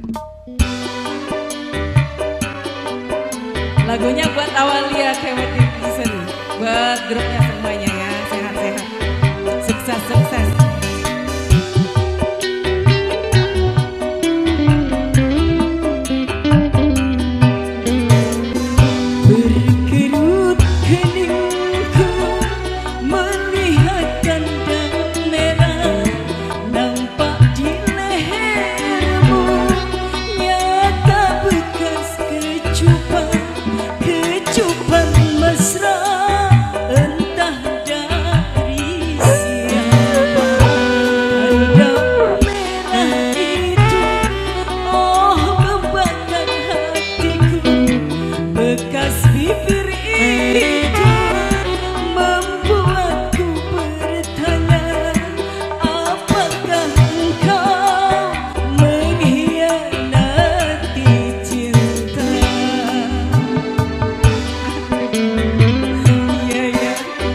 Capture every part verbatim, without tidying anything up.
Lagunya buat Awalia Kemet Season, buat grupnya semuanya ya, sehat-sehat, sukses-sukses. Berkerut keningku melihat ganda merah nampak di lehermu, nyata bekas kecupan, kecupan mesra entah dari siapa. Tanda merah itu oh membakar hatiku, bekas bibir itu membuatku bertanya, apakah engkau mengkhianati cinta? Iya iya.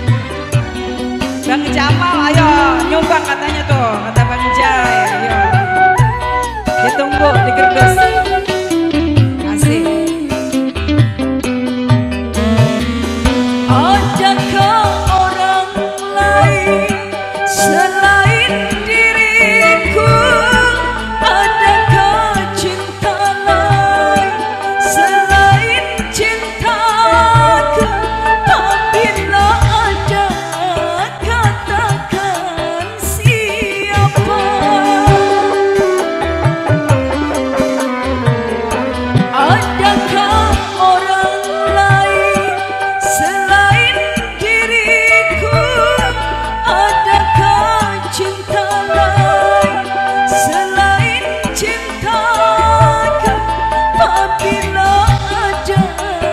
Bang Jamal ayo nyumbang katanya tuh, kata Bang Jai. Ayo. Ditunggu di kerdus. Asik. Adakah orang lain selain diriku? Adakah cinta lain selain cintaku? Apabila ada, katakan siapa? Adakah orang lain selain diriku? Adakah cinta lain selain cintaku? Apabila ada,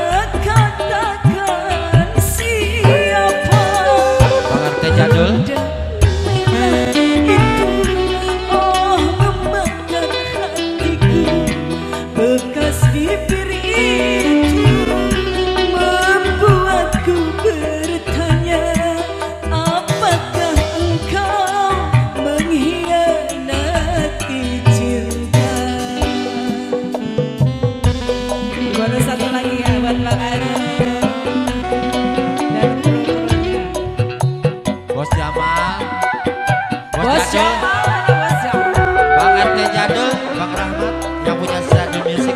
katakan siapa? Pengertian jadul. Merah itu oh membakar hatiku, bekas bibir itu membuatku bertanya, apakah engkau mengkhianati cinta? Baru satu lagi ya buat Bang Ari dan kru-krunya. Bos Jamal, Bos, Bos Jadul, Jamal, ada Bos Jamal. Bang R T Jadul, Bang Rahmat yang punya Jadul Music.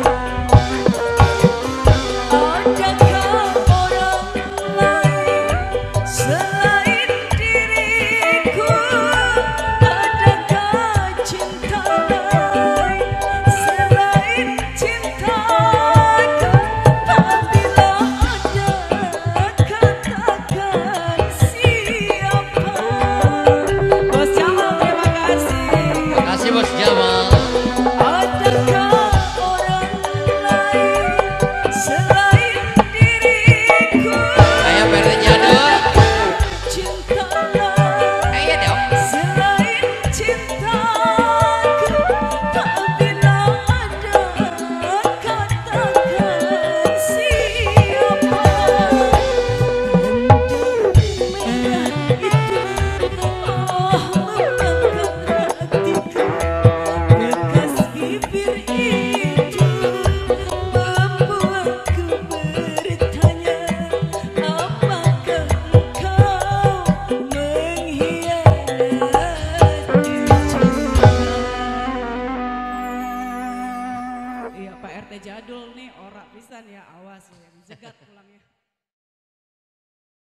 Adakah orang lain selain diriku? Adakah cinta lain selain cintaku? Apabila ada, katakan siapa? Bos Jamal terima kasih. Terima kasih Bos Jamal. Adakah orang lain selain diriku? Ayo P R T Jadul. Cinta lain Ayo dong. selain cintaku? Apabila ada, katakan siapa? Merah itu oh membakar hatiku, bekas bibir itu membuatku bertanya, apakah engkau mengkhianati cinta? Iya Pak R T Jadul nih ora pisan ya, awas ya, jegat pulangnya.